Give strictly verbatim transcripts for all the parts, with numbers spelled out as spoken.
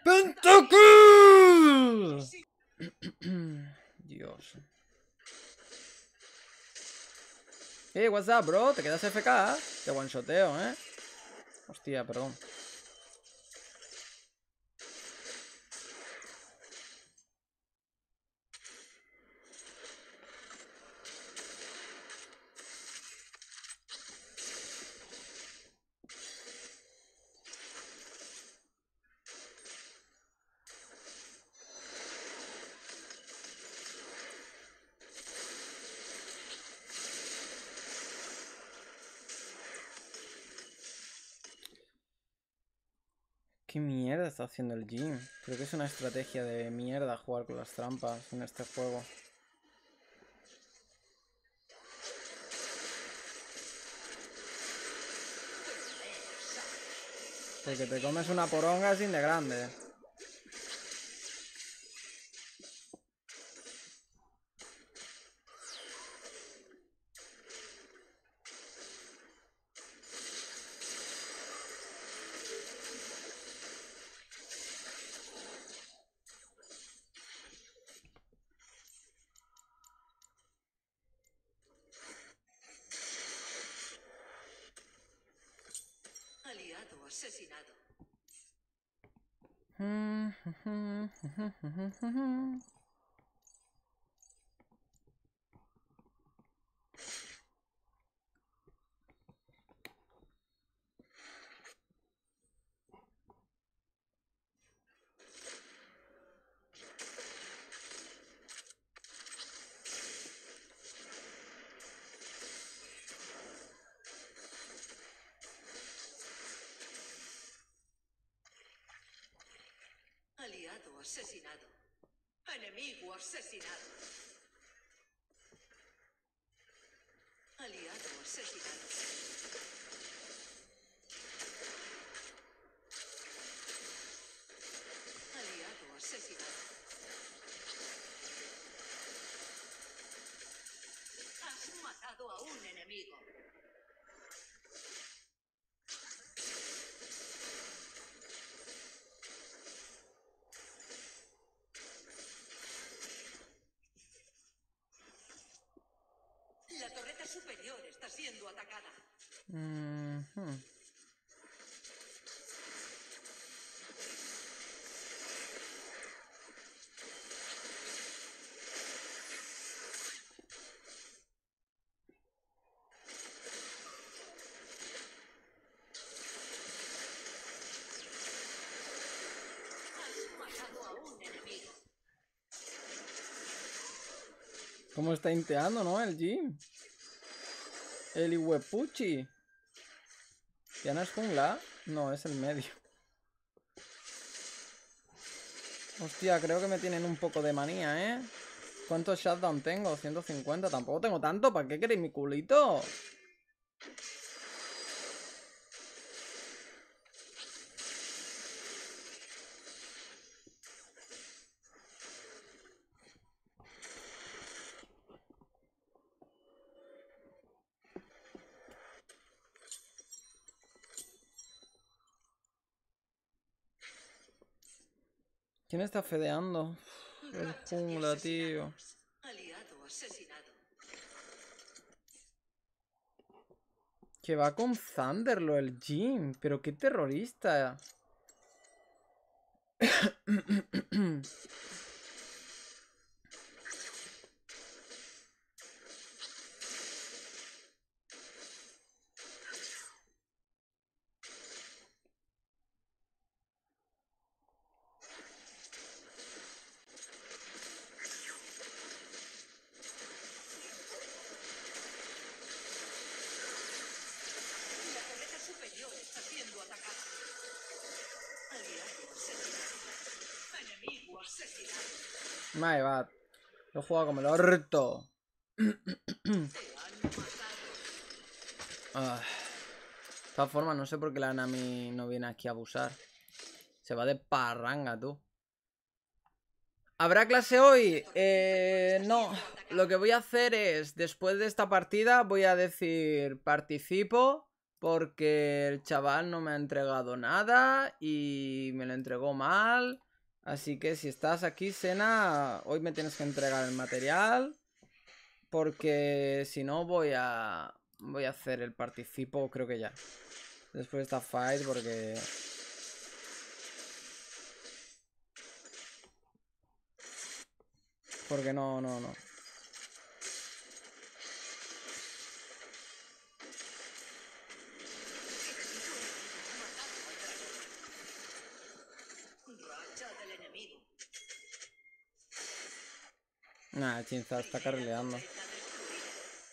¡Pentakill! Dios. Hey, what's up, bro? ¿Te quedas F K? Te one-shoteo, ¿eh? Hostia, perdón. ¿Qué mierda está haciendo el Jhin? Creo que es una estrategia de mierda jugar con las trampas en este juego. Porque te comes una poronga sin de grande. Aliado asesinado. Aliado asesinado. Enemigo asesinado. Aliado asesinado. Aliado asesinado. Has matado a un enemigo. La torreta superior está siendo atacada. Mm-hmm. Has matado a un enemigo. ¿Cómo está inteando, no? El Jhin. El Iwepuchi. ¿Ya no es jungla? No, es el medio. Hostia, creo que me tienen un poco de manía, ¿eh? ¿Cuántos shutdown tengo? ciento cincuenta. Tampoco tengo tanto. ¿Para qué queréis mi culito? ¿Quién está fedeando? El jungla, tío. Aliado asesinado. Que va con Thunderlo el Jhin. Pero qué terrorista. La torreta superior está siendo atacada. Aliado asesinado. Enemigo asesinado. My bad. Lo he jugado como el orto. Te han matado. Ah. De todas formas, no sé por qué la Nami no viene aquí a abusar. Se va de parranga, tú. ¿Habrá clase hoy? Eh, no. Lo que voy a hacer es, después de esta partida, voy a decir participo Porque el chaval no me ha entregado nada y me lo entregó mal. Así que si estás aquí, Sena, hoy me tienes que entregar el material. Porque si no voy a... Voy a hacer el participo, creo que ya. Después de esta fight, porque... Porque no, no, no. Racha del enemigo. Nah, Chinza está carrileando. Torreta destruida.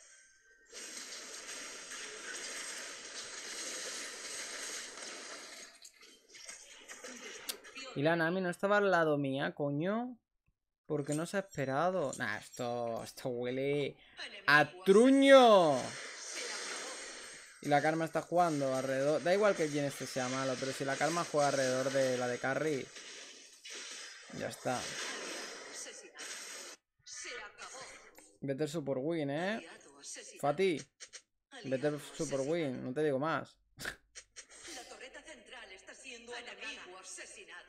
Destrucción. Y la Nami no estaba al lado mía, coño. ¿Por qué no se ha esperado? Nah, esto, esto huele a Enemigo truño. asesinado. Se acabó. Y la Karma está jugando alrededor... Da igual que el Jhin este sea malo, pero si la Karma juega alrededor de la de Carry... Ya está. Asesinado. Se acabó. Vete super win, ¿eh? Aliado asesinado. Fati, vete Aliado super asesinado. win, no te digo más. La torreta central está siendo enemigo asesinado.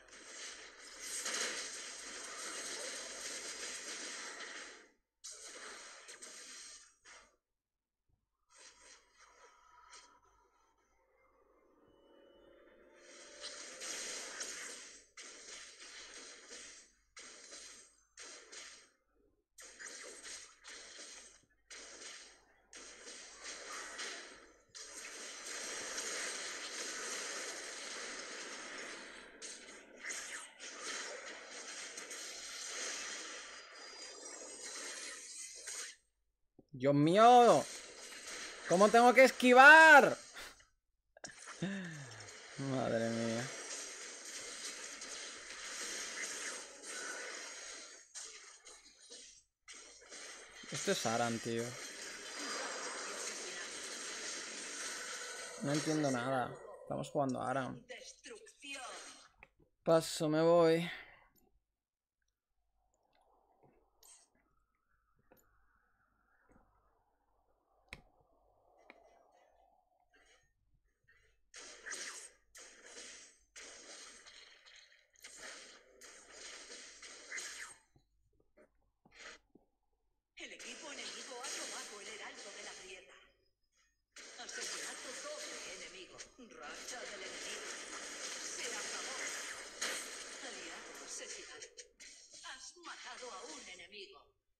¡Dios mío! ¿Cómo tengo que esquivar? Madre mía. Esto es Aran, tío. No entiendo nada. Estamos jugando a Aran. Destrucción. Paso, me voy. El equipo enemigo ha tomado el heraldo de la grieta. Asesinato doble enemigo. Racha del enemigo. Se acabó. Aliado asesinado. Has matado a un enemigo.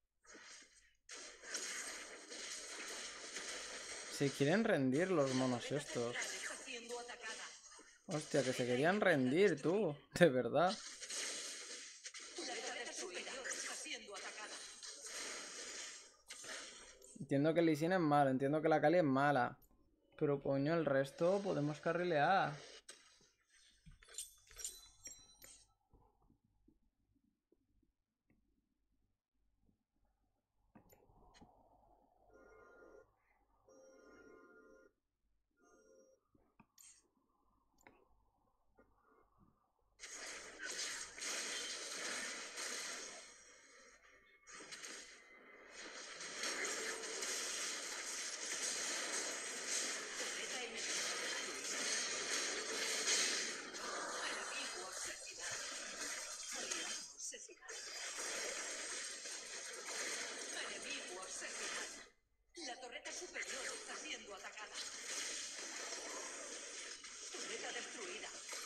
Se quieren rendir los monos La estos. central está siendo atacada. Hostia, que se querían rendir, tú. De verdad. La torreta superior está siendo atacada. Entiendo que Lee Sin es malo, entiendo que la Kali es mala. Pero coño, el resto podemos carrilear. Torreta enemiga destruida. Enemigo asesinado. Aliado asesinado. Enemigo asesinado. La torreta superior está siendo atacada. Torreta destruida.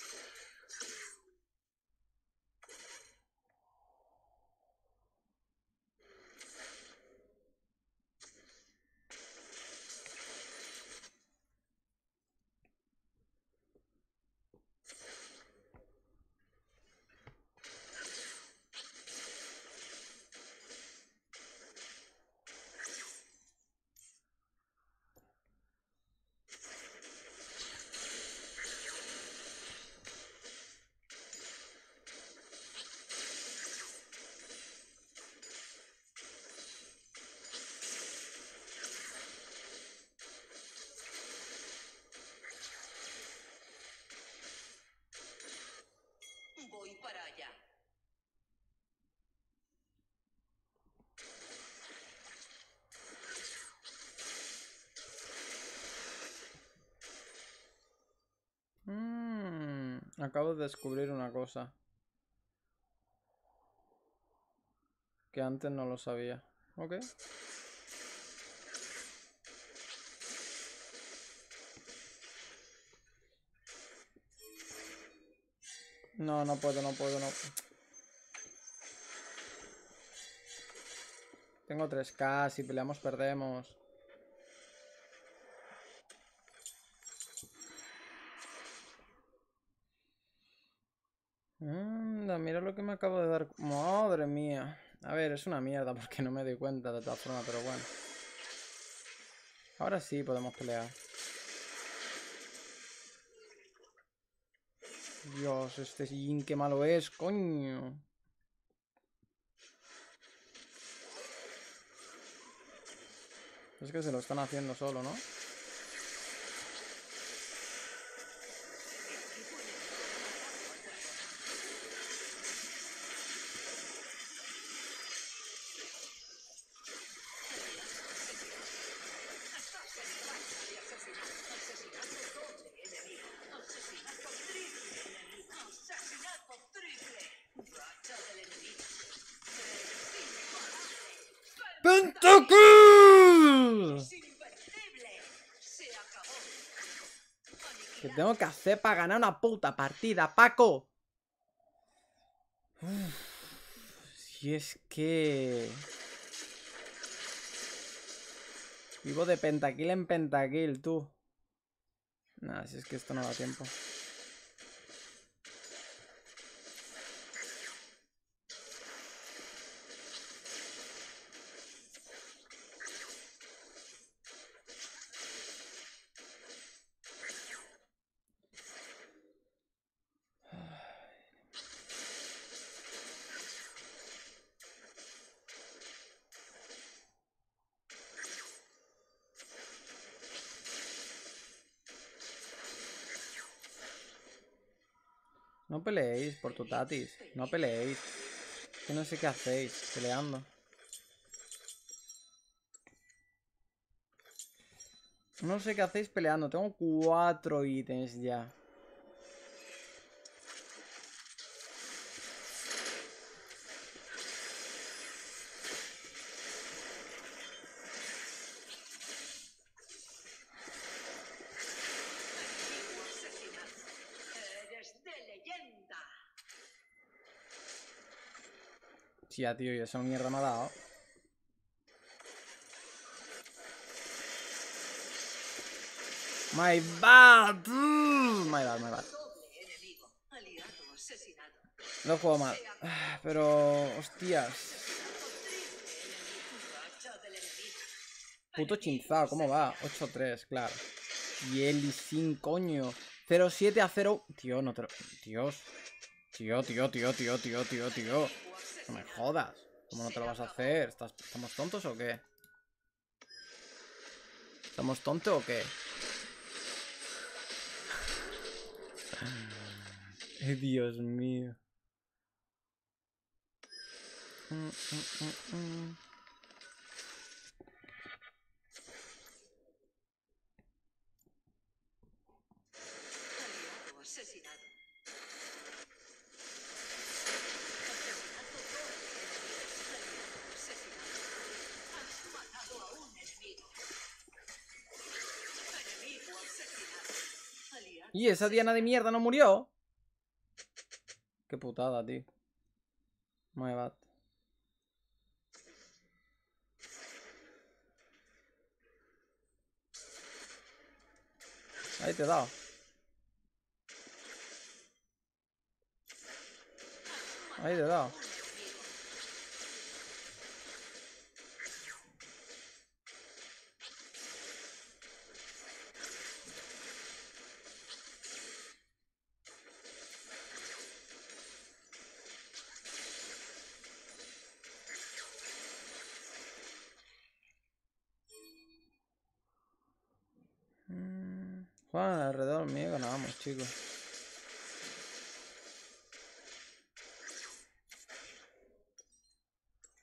Voy para allá. Acabo de descubrir una cosa. Que antes no lo sabía. Ok. No, no puedo, no puedo, no. Tengo tres K, si peleamos perdemos. Anda, mira lo que me acabo de dar. Madre mía. A ver, es una mierda porque no me doy cuenta de todas formas, pero bueno. Ahora sí podemos pelear. Dios, este Jin qué malo es, coño. Es que se lo están haciendo solo, ¿no? ¡Pentakill! ¿Qué tengo que hacer para ganar una puta partida, Paco? Uf, si es que... Vivo de pentakill en pentakill, tú. Nah, si es que esto no da tiempo. No peleéis por tu tatis. No peleéis. Que no sé qué hacéis peleando. No sé qué hacéis peleando. Tengo cuatro ítems ya. Tía, tío, y esa mierda me ha dado. My bad. My bad, my bad. No juego mal. Pero, hostias. Puto chinzao, ¿cómo va? ocho tres, claro. Y Eli sin coño. cero siete a cero. Tío, no te lo... Dios. Tío, tío, tío, tío, tío, tío, tío. No me jodas. ¿Cómo no te lo vas a hacer? ¿Estás... ¿Estamos tontos o qué? ¿Estamos tontos o qué? Eh, Dios mío. Mm, mm, mm, mm. ¿Y esa Diana de mierda no murió? Qué putada, tío. My bad. Ahí te he dado. Ahí te he dado. Mm, Juegan alrededor mío, ganamos, chicos.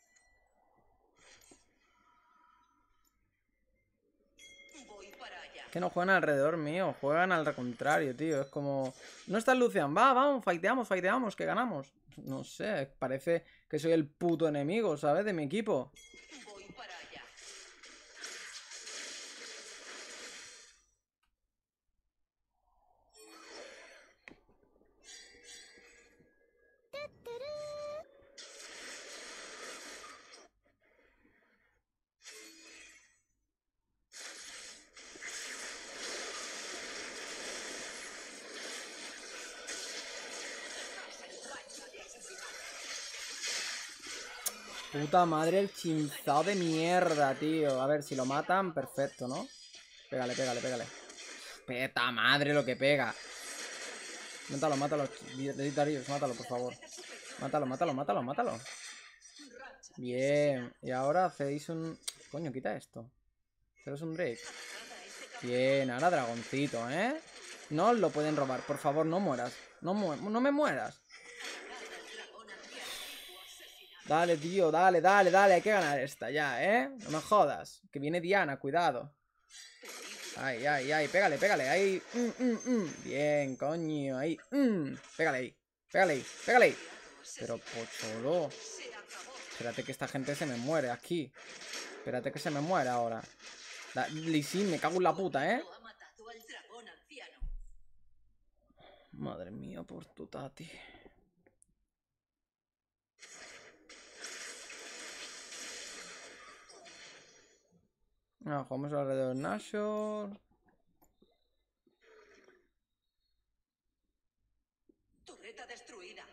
Voy para allá. Que no juegan alrededor mío, juegan al contrario, tío. Es como... No está Lucian, va, vamos, fighteamos, fighteamos, que ganamos. No sé, parece que soy el puto enemigo, ¿sabes? De mi equipo. Voy para allá. Puta madre, el chinzao de mierda, tío. A ver, si lo matan, perfecto, ¿no? Pégale, pégale, pégale. Peta madre lo que pega. Mátalo, mátalo. Darius, mátalo, por favor. Mátalo, mátalo, mátalo, mátalo. Bien. Y ahora hacéis un... Coño, quita esto. Hacéis un break. Bien, ahora dragoncito, ¿eh? No os lo pueden robar, por favor, no mueras. No, mu no me mueras. Dale, tío, dale, dale, dale. Hay que ganar esta ya, ¿eh? No me jodas. Que viene Diana, cuidado. Ay, ay, ay, pégale, pégale. Ahí. Mm, mm, mm. Bien, coño, ahí. Mm. Pégale ahí. Pégale ahí, pégale ahí. Pero, pocholo. Espérate que esta gente se me muere aquí. Espérate que se me muere ahora. Lee Sin, me cago en la puta, ¿eh? Madre mía, por tu tati. Ah, jugamos alrededor de Nashor. Torreta destruida.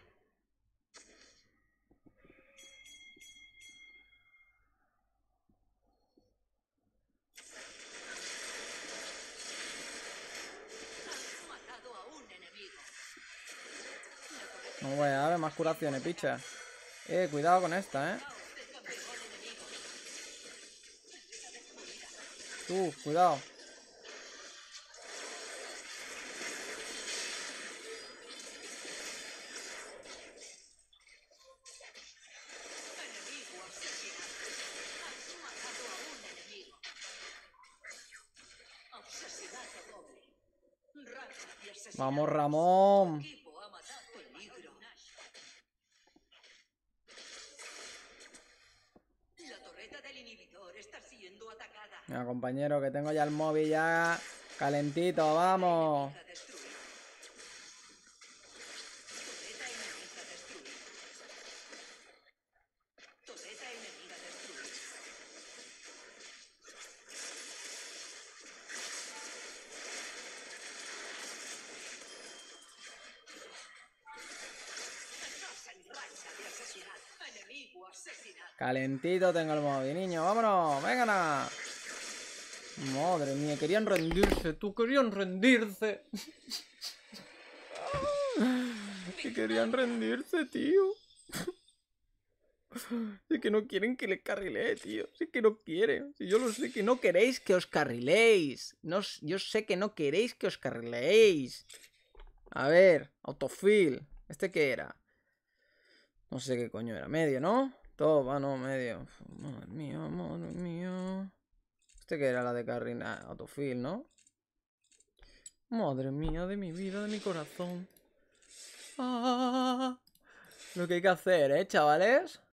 Has matado a un enemigo. No voy a dar más curaciones, picha. Eh, cuidado con esta, eh. Tú, cuidado. Vamos, Ramón. La torreta del inhibidor está siendo atacada. Mira, compañero, que tengo ya el móvil ya calentito, vamos. Torreta enemiga destruida. Torreta enemiga destruida. Estás en racha de asesinato. Enemigo asesinado. Calentito tengo el móvil, niño, vámonos, vengan. Madre mía, querían rendirse, tú querían rendirse. Que querían rendirse, tío. Es que no quieren que les carrilee, tío. Es que no quieren. Si yo lo sé que no queréis que os carriléis. No, yo sé que no queréis que os carriléis. A ver, autofill. ¿Este qué era? No sé qué coño era. Medio, ¿no? Todo, va, no, medio. Madre mía, madre mía. ¿Este qué era la de carry? Ah, autofill, ¿no? Madre mía, de mi vida, de mi corazón. Ah, lo que hay que hacer, ¿eh, chavales?